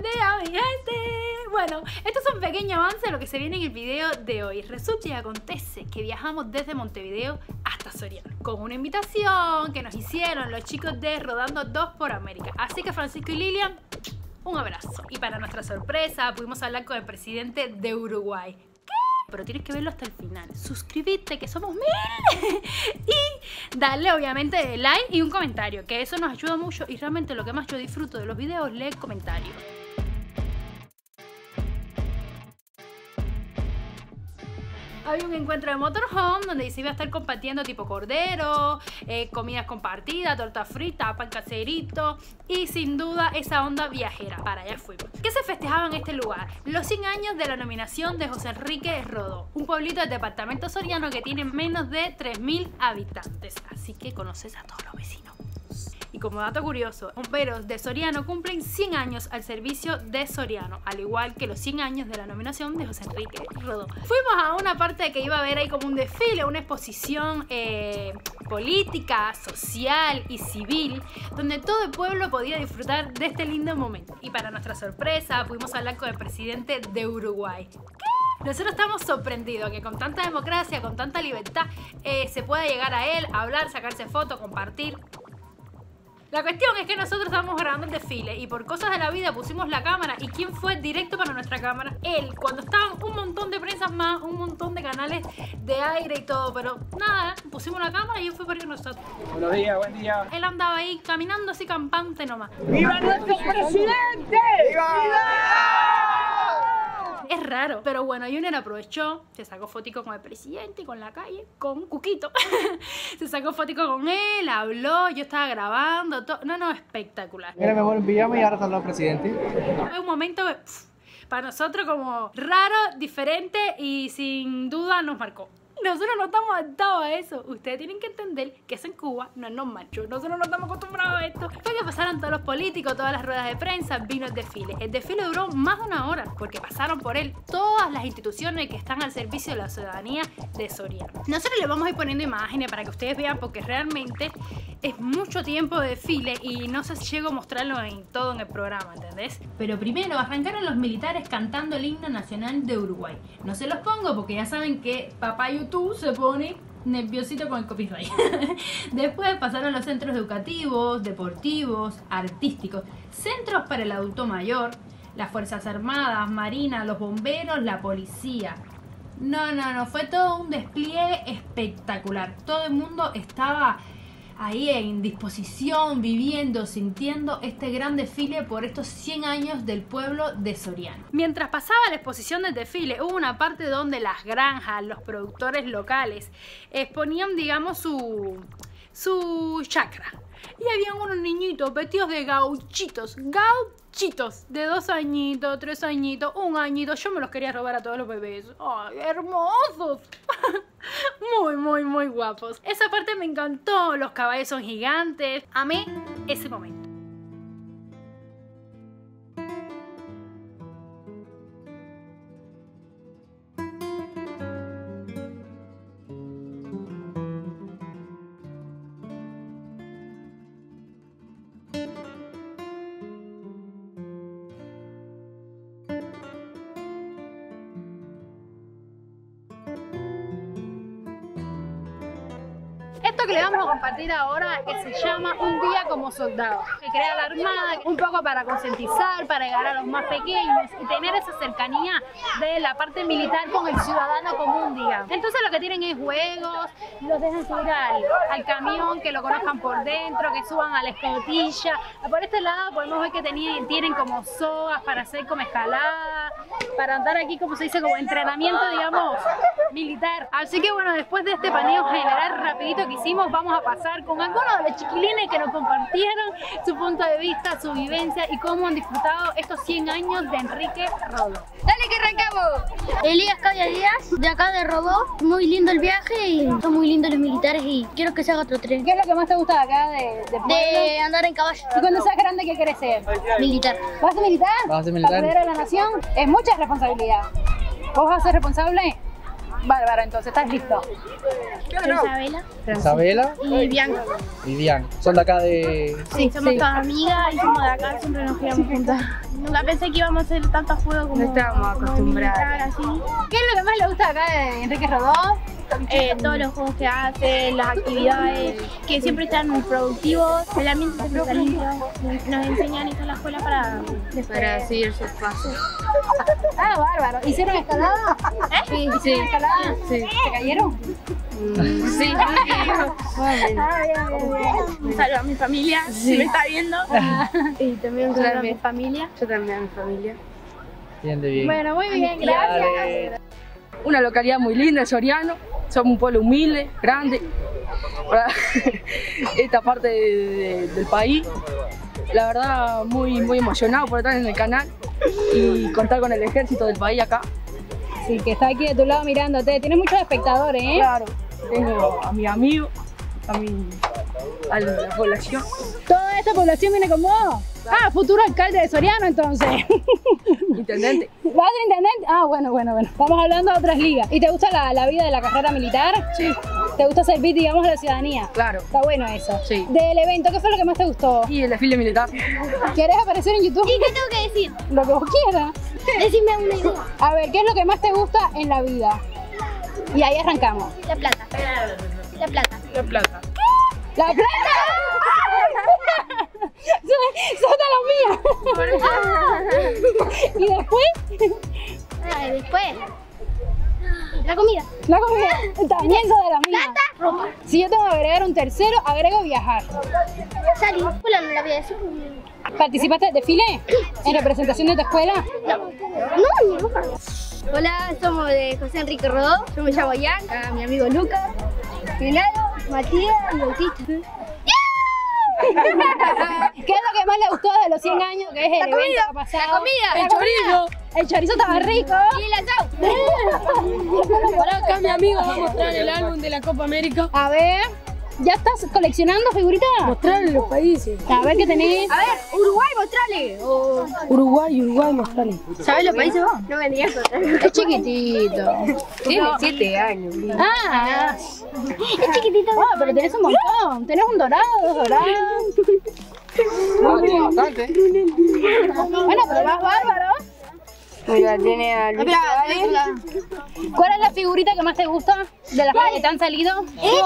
día, mi gente. Bueno, esto es un pequeño avance de lo que se viene en el video de hoy. Resulta y acontece que viajamos desde Montevideo hasta Soriano con una invitación que nos hicieron los chicos de Rodando 2 por América. Así que Francisco y Lilian, un abrazo. Y para nuestra sorpresa pudimos hablar con el presidente de Uruguay. Pero tienes que verlo hasta el final. Suscríbete, que somos 1000. Y darle obviamente like y un comentario, que eso nos ayuda mucho. Y realmente lo que más yo disfruto de los videos es leer comentarios. Había un encuentro de motorhome donde se iba a estar compartiendo tipo cordero, comidas compartidas, torta frita, pan caserito y sin duda esa onda viajera. Para allá fuimos. ¿Qué se festejaba en este lugar? Los 100 años de la nominación de José Enrique Rodó, un pueblito del departamento soriano que tiene menos de 3000 habitantes. Así que conoces a todos los vecinos. Y como dato curioso, bomberos de Soriano cumplen 100 años al servicio de Soriano, al igual que los 100 años de la nominación de José Enrique Rodó. Fuimos a una parte que iba a haber ahí como un desfile, una exposición política, social y civil, donde todo el pueblo podía disfrutar de este lindo momento. Y para nuestra sorpresa pudimos hablar con el presidente de Uruguay. Nosotros estamos sorprendidos que con tanta democracia, con tanta libertad, se pueda llegar a él, hablar, sacarse fotos, compartir. La cuestión es que nosotros estábamos grabando el desfile y por cosas de la vida pusimos la cámara. ¿Y quién fue directo para nuestra cámara? Él, cuando estaban un montón de prensas más, un montón de canales de aire y todo. Pero nada, pusimos la cámara y él fue para nosotros. Buenos días, buen día. Él andaba ahí caminando así campante nomás. ¡Viva nuestro presidente! ¡Viva! Es raro, pero bueno, Junior aprovechó, se sacó fotico con el presidente, con la calle, con Cuquito. Se sacó fotico con él, habló, yo estaba grabando, todo. No, espectacular. Mira, me voy en pijama y ahora está el presidente. Fue un momento para nosotros como raro, diferente y sin duda nos marcó. Nosotros no estamos adaptados a eso. Ustedes tienen que entender que eso en Cuba no es normal. Nosotros no estamos acostumbrados a esto. Fue que pasaron todos los políticos, todas las ruedas de prensa, vino el desfile. El desfile duró más de una hora porque pasaron por él todas las instituciones que están al servicio de la ciudadanía de Soriano. Nosotros les vamos a ir poniendo imágenes para que ustedes vean porque realmente es mucho tiempo de desfile y no sé si llego a mostrarlo en todo en el programa, ¿entendés? Pero primero arrancaron los militares cantando el himno nacional de Uruguay. No se los pongo porque ya saben que papá YouTube se pone nerviosito con el copyright. Después pasaron los centros educativos, deportivos, artísticos, centros para el adulto mayor, las Fuerzas Armadas, Marina, los bomberos, la policía. No, fue todo un despliegue espectacular. Todo el mundo estaba ahí en disposición, viviendo, sintiendo este gran desfile por estos 100 años del pueblo de Soriano. Mientras pasaba la exposición del desfile, hubo una parte donde las granjas, los productores locales exponían, digamos, su chacra. Y habían unos niñitos vestidos de gauchitos de 2 añitos, 3 añitos, 1 añito. Yo me los quería robar a todos los bebés. ¡Ay, hermosos! Muy guapos. Esa parte me encantó. Los caballos son gigantes. Amé ese momento. Esto que le vamos a compartir ahora que se llama Un día como soldado, que crea la Armada un poco para concientizar, para llegar a los más pequeños y tener esa cercanía de la parte militar con el ciudadano común, digamos. Entonces lo que tienen es juegos, los dejan subir al camión, que lo conozcan por dentro, que suban a la escotilla. Por este lado podemos ver que tienen como sogas para hacer como escalada, para andar aquí, como se dice, como entrenamiento, digamos, militar. Así que bueno, después de este paneo general rapidito que hicimos, vamos a pasar con algunos de los chiquilines que nos compartieron su punto de vista, su vivencia y cómo han disfrutado estos 100 años de Enrique Rodó. ¡Dale que arrancamos! Elías Cabia Díaz, de acá de Rodó. Muy lindo el viaje y son muy lindos los militares y quiero que se haga otro tren. ¿Qué es lo que más te gusta de acá de pueblo? De andar en caballo. ¿Y cuando seas grande qué querés ser? Militar. ¿Vas a ser militar? Vas a ser militar. ¿Para cuidar a la nación? Es mucha responsabilidad. ¿Vos vas a ser responsable? Bárbaro, entonces, ¿estás listo? Isabela Isabela y Bianca. y Diana. Son de acá de... Sí, somos todas amigas y somos de acá, siempre nos quedamos juntas. Nunca pensé que íbamos a hacer tantos juegos como... No estábamos acostumbradas. Así. ¿Qué es lo que más le gusta acá de Enrique Rodó? Todos los juegos que hacen, las actividades, que siempre están productivos, el ambiente siempre está limpio. Nos enseñan esto en la escuela para seguir sus pasos. Ah, bárbaro. ¿Hicieron escalada? Sí, ¿Hicieron escalada? Sí. ¿Se cayeron? Sí. Un saludo a mi familia, si me está viendo. Y también un saludo a mi familia. Yo también a mi familia. Bien de bien. Bueno, muy bien, gracias. Una localidad muy linda, Soriano. Somos un pueblo humilde, grande. Para esta parte del país. La verdad, muy emocionado por estar en el canal y contar con el ejército del país acá. Sí, que está aquí de tu lado mirándote. Tienes muchos espectadores, ¿eh? Claro, tengo a mis amigos, a la población. Toda esta población viene con vos. Ah, futuro alcalde de Soriano, entonces. Intendente. ¿Vas a ser intendente? Ah, bueno. Estamos hablando de otras ligas. ¿Y te gusta la vida de la carrera militar? Sí. ¿Te gusta servir, digamos, a la ciudadanía? Claro. Está bueno eso. Sí. Del evento, ¿qué fue lo que más te gustó? Y el desfile militar. ¿Querés aparecer en YouTube? ¿Y qué tengo que decir? Lo que vos quieras. Decime una idea. A ver, ¿qué es lo que más te gusta en la vida? Y ahí arrancamos. La plata. La plata. La plata. ¡La plata! ¡Son de la mía! ¿Y después? Después. La comida. La comida. También son de las mías. Plata. Ropa. Si yo tengo que agregar un tercero, agrego viajar. Salir. Hola, no la voy a decir. ¿Participaste del desfile? ¿En representación de tu escuela? No. Hola, somos de José Enrique Rodó. Yo me llamo Ian, mi amigo Lucas, Genaro, Matías y Bautista. ¿Qué es lo que más le gustó de los 100 años? Que es el evento que ha pasado. La comida. El chorizo. El chorizo estaba rico. Y el asado. Por acá mi amigo va a mostrar el álbum de la Copa América. A ver, ¿ya estás coleccionando figuritas? Mostrarle los países. A ver qué tenés. A ver, Uruguay, mostrale. Uruguay, mostrarle. ¿Sabes los países vos? No me digas otra. Es chiquitito. Tiene 7 años. Ah, Es chiquitito. pero tenés un montón. Tenés un dorado, dos dorados. Tiene bastante. Bueno, pero vas bárbaro. Mira, tiene a Luis Suárez. ¿Cuál es la figurita que más te gusta de las que te han salido?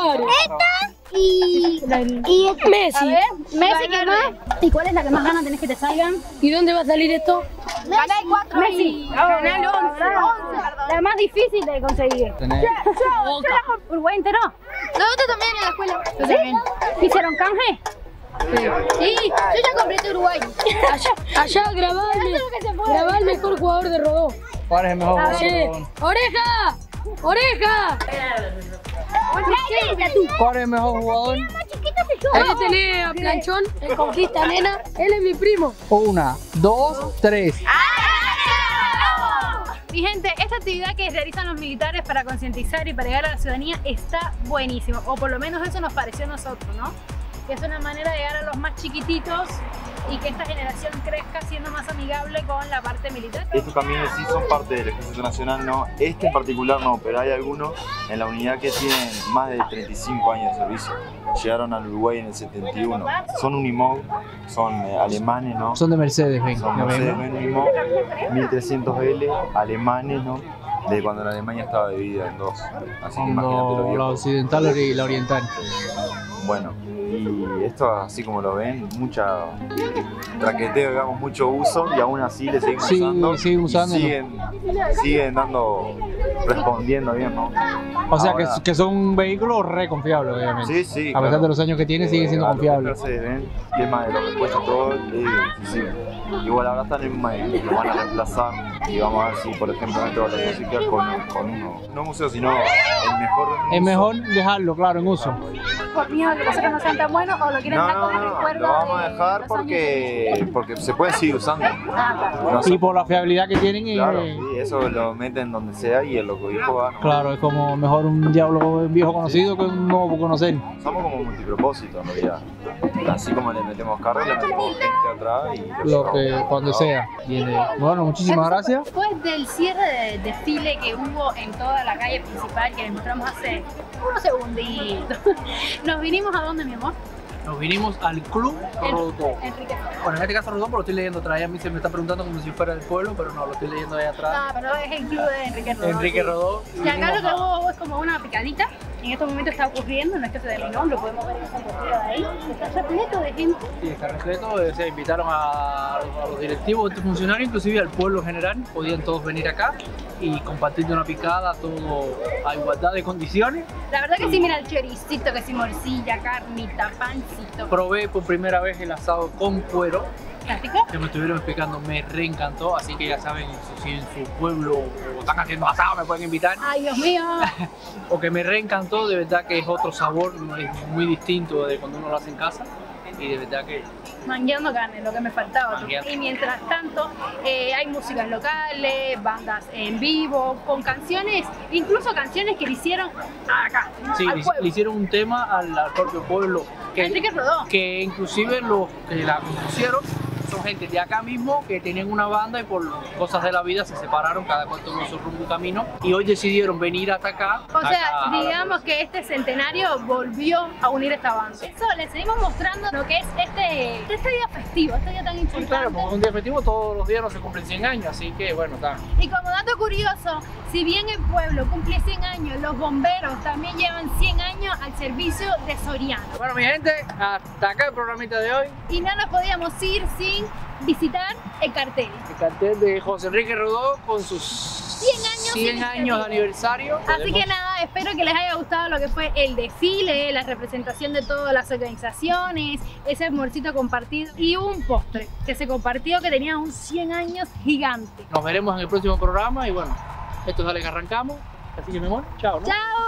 Y Messi. A ver, Messi, ¿qué más? ¿Y cuál es la que más ganas tenés que te salgan? ¿Y dónde va a salir esto? Canal 4 Messi. Canal 11. La más difícil de conseguir. Tenés... ¿Uruguay entero? Nosotros también en la escuela. Yo también. ¿Hicieron canje? Sí, yo ya compré tu Uruguay. Allá grabá el mejor jugador de Rodó. ¿Cuál es el mejor Che, jugador? ¡Oreja! ¡Oreja! ¿Cuál es el mejor jugador? Ahí tenés a Planchón, el Conquista Nena. Él es mi primo. 1, 2, 3. Mi gente, esta actividad que realizan los militares para concientizar y para llegar a la ciudadanía está buenísimo, o por lo menos eso nos pareció a nosotros, ¿no? Que es una manera de llegar a los más chiquititos y que esta generación crezca siendo más amigable con la parte militar. Estos camiones sí son parte del Ejército Nacional, no. Este en particular no, pero hay algunos en la unidad que tienen más de 35 años de servicio. Llegaron al Uruguay en el 71. Son Unimog, son alemanes, ¿no? Son de Mercedes, ven. Son Mercedes-Benz Unimog, 1300L, alemanes, ¿no? De cuando la Alemania estaba dividida en dos. Así que imagínate lo La viejo. occidental y la oriental. Bueno, y esto así como lo ven, mucha traqueteo, digamos, mucho uso, y aún así le seguimos Sí, usando. siguen Y usándolo. siguen respondiendo bien, ¿no? O sea, Ahora, que son un vehículo re confiable, obviamente. sí, A pesar de los años que tiene, sigue siendo confiable. Mercedes-Benz, tema de los repuestos, todo es difícil. Igual ahora están en MAE, lo van a reemplazar y vamos a ver si, por ejemplo, en esta música con uno, no museo, sino el mejor. Es mejor dejarlo, claro, en uso. por miedo a que los otros no sean tan buenos o lo quieren dejar con el recuerdo? Lo vamos a de dejar los años porque se pueden seguir usando. Claro. No sé. Y por la fiabilidad que tienen. Claro, sí, eso lo meten donde sea y el loco viejo va. ¿No? Claro, es como mejor un diablo viejo conocido que un nuevo por conocer. Somos como multipropósito en realidad. Así como le metemos carro, le metemos gente atrás y Lo que, cuando sea. Bueno, muchísimas gracias. Después del cierre de desfile que hubo en toda la calle principal que les mostramos hace unos segunditos, nos vinimos a dónde, mi amor? Nos vinimos al Club Rodó. Enrique. Bueno, en este caso Rodó, pero lo estoy leyendo atrás. A mí se me está preguntando como si fuera del pueblo, pero no, lo estoy leyendo ahí atrás. No, pero es el club de Enrique Rodó. Enrique Rodó. Y acá lo que hubo es como una picadita. En estos momentos está ocurriendo, no es que se terminó, lo podemos ver en esa portada de ahí. Está repleto de gente. Sí, está repleto. Se invitaron a los directivos, a estos funcionarios, inclusive al pueblo en general. Podían todos venir acá y compartir una picada, todo a igualdad de condiciones. La verdad que sí, mira el choricito, que sí, morcilla, carnita, pancito. Probé por primera vez el asado con cuero. ¿Clásico? Que me estuvieron explicando, me reencantó, así que ya saben, si en su pueblo o están haciendo asado me pueden invitar. ¡Ay, Dios mío! O que me reencantó, de verdad que es otro sabor, es muy distinto de cuando uno lo hace en casa y de verdad que... Mangueando carne, lo que me faltaba. Mangueando. Y mientras tanto, hay músicas locales, bandas en vivo, con canciones, incluso canciones que le hicieron acá, Sí, al pueblo. le hicieron un tema al propio pueblo, Enrique Rodó. que inclusive los que la compusieron son gente de acá mismo que tenían una banda y por cosas de la vida se separaron, cada cual tomó su rumbo y camino y hoy decidieron venir hasta acá. O sea, digamos que este centenario volvió a unir esta banda. Eso, les seguimos mostrando lo que es este día festivo, este día tan Sí, importante. claro, porque es un día festivo, todos los días no se cumplen 100 años, así que bueno, está. Y como dato curioso, si bien el pueblo cumple 100 años, los bomberos también llevan 100 años al servicio de Soriano. Bueno, mi gente, hasta acá el programita de hoy. Y no nos podíamos ir sin visitar el cartel. El cartel de José Enrique Rodó con sus 100 años de aniversario. Así que nada, espero que les haya gustado lo que fue el desfile, la representación de todas las organizaciones, ese almuercito compartido y un postre que se compartió que tenía un 100 años gigante. Nos veremos en el próximo programa y bueno, esto es Dale que arrancamos. Así que mi amor, chao, ¿no? ¡Chao!